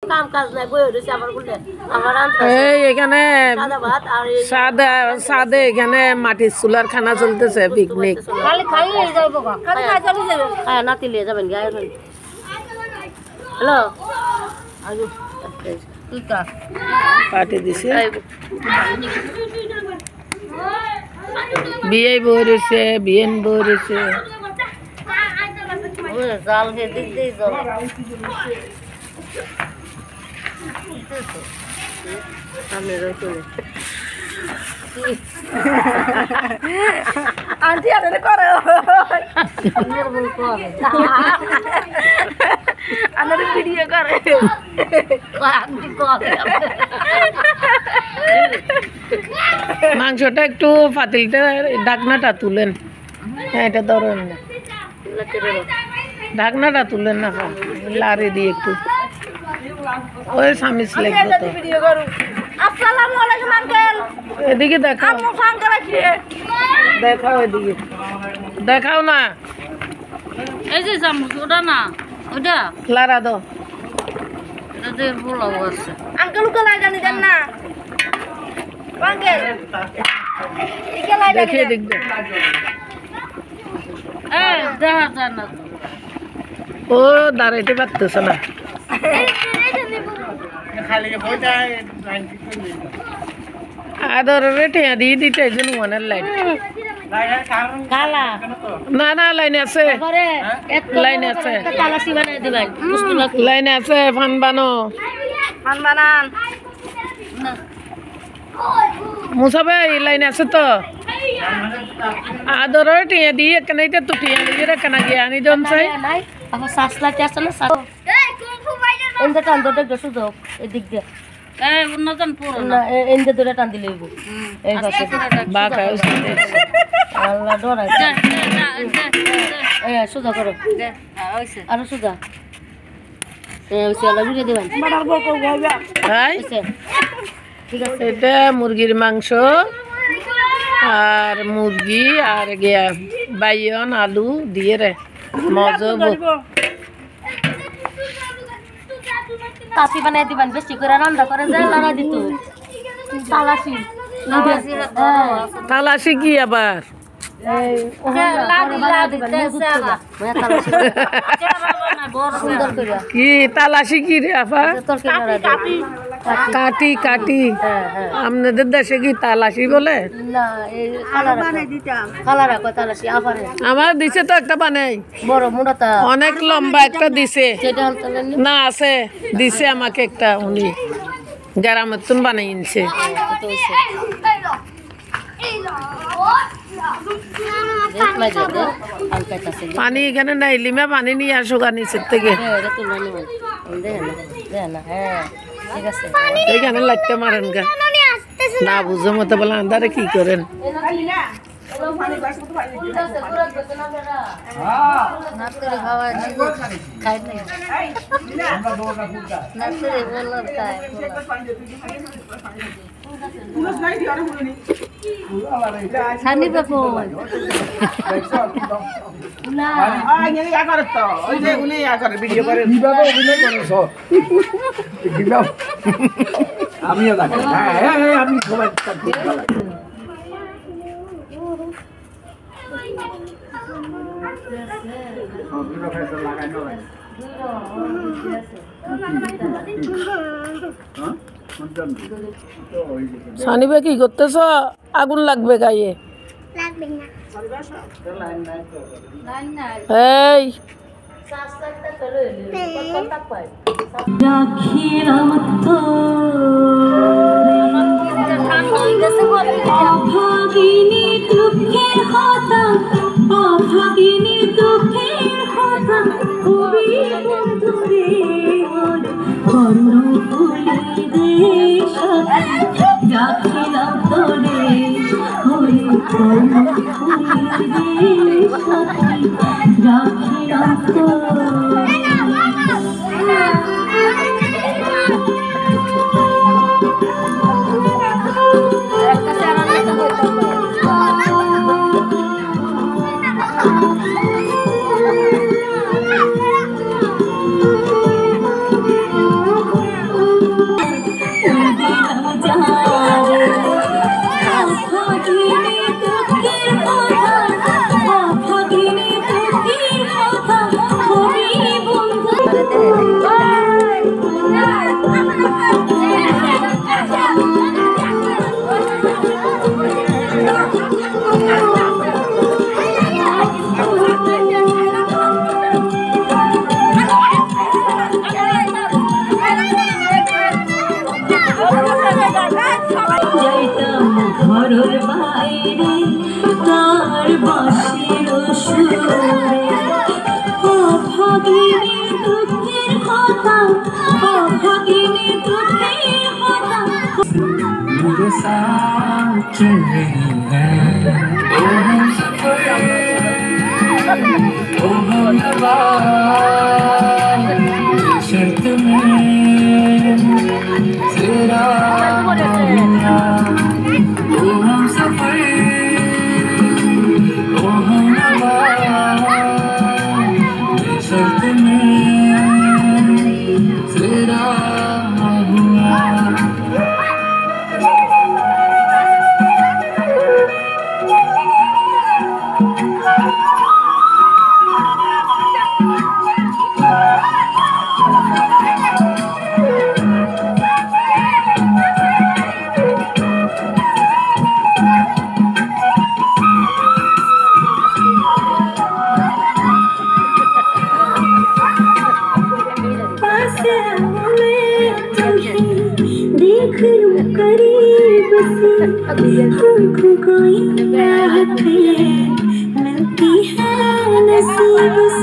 কাম কাজ নাই বই হইছে আবার বলে আমার এই এখানে সাদে এখানে মাটির চুলার খানা চলতেছে পিকনিক খালি খাই যাইব খালি খাই চলে যাবে হ্যাঁ নাতি লিয়ে যাবেন গায়ে হ্যালো আজু তুইটা পার্টি দিছে বিয়ে বইরেছে বিয়েন বইরেছে জাল হে দিক দেই জল সামনে রয়েছে আন্টি আরে করে নির্মল করে আরে ভিডিও করে আন্টি করে মাংসটা একটু পাতিলটা ঢাকনাটা তুলেন হ্যাঁ এটা ধরেন না ঢাকনাটা তুলেন না লাড়ি দিয়ে একটু ওই সামিস লাগবে তো ভিডিও করু আসসালামু আলাইকুম আঙ্কেল এদিকে দেখাও আপু আঙ্কেল আছে দেখাও এদিকে দেখাও না এই যে চামচ ওটা না ওটা লাড়া দাও এটা দিয়ে পোলাও আছে আঙ্কেল কে লাগানি দেন না আঙ্কেল ইকে লাগানি দেখে দেখবে এই দেখা যায় না ও দাঁড়াইতে পারতেছে না আদর রেটে দিয়ে দিতে একজন ওয়ানের লাইন কালা না না লাইনে আছে পরে লাইনে আছে কালাসি বানাই দিবেন বুঝতে না লাইনে আছে ফান বানো মান বানান মুসাবে এই লাইনে আছে তো আদর টিয়া দিয়ে কেনাইতে তো টিয়া দিয়ে কেনা গিয়া আনি জন চাই নাই আমার শাসলাতে আছে না শাস এই কুংফু বাইরে এন্ড টান দতে গসু দাও এদিক দিয়ে এই উন্নতন পুরো না এন্ড দরে টান দিলে হইব এই পাশে বা কাছে আল্লাহ ডরাই এই সুজা করো হইছে আর সুজা এই হইছে আল্লাহ জুড়ে দিবেন বড় বড় কো গাইবা হাই হইছে ঠিক আছে এটা মুরগির মাংস আর মুরগি আর গিয়া বাইয়ন আলু দিয়ে রে মজা কাশি বানাই দিবেন বেশি করে রান্না করে যায় লাড়া দিত তালাশি তালাশি কি আবার কি তালাশি কি রে আপা কাটি কাটি আপনাদের দেশে কি তালাশি বলে আমার দিছে তো একটা বানাই বড় মোটা অনেক লম্বা একটা দিছে না আছে দিছে আমাকে একটা উনি গ্রামের তুন বানাই নিছে পানি এখানে নাই লিমা পানি নিয়ে আসো গা নিচের থেকে এইখানে লাইটটা মারেন গা না বুঝো মতো বলে আন্দারে কি করেন ছানি বাপু না আমিও দেখেন আমি সবাই সানিবে কি করতেছ আগুন লাগবে গায়ে এই রাখিলাম তো অভাগিনী দুঃখের কথা অভাগিনী দুঃখের কথা কবি বন্ধুরে কর্ণ ফুলের দেশ রাখিলাম তোরে ওই কর্ণ ফুলের দেশ রাখিলাম তো ঘরের বাইরে তার বাঁশির সুরে অভাগিনী দুঃখের কথা অভাগিনী দুঃখের কথা मेरे साथ चल रही है ओ हम सफर ओ हम नवा शर्त में तेरा हुआ ओ हम सफर ओ हम नवा शर्त में तेरा हुआ देख लूं करीब से हमको कोई राहत मिलती है नसीब से।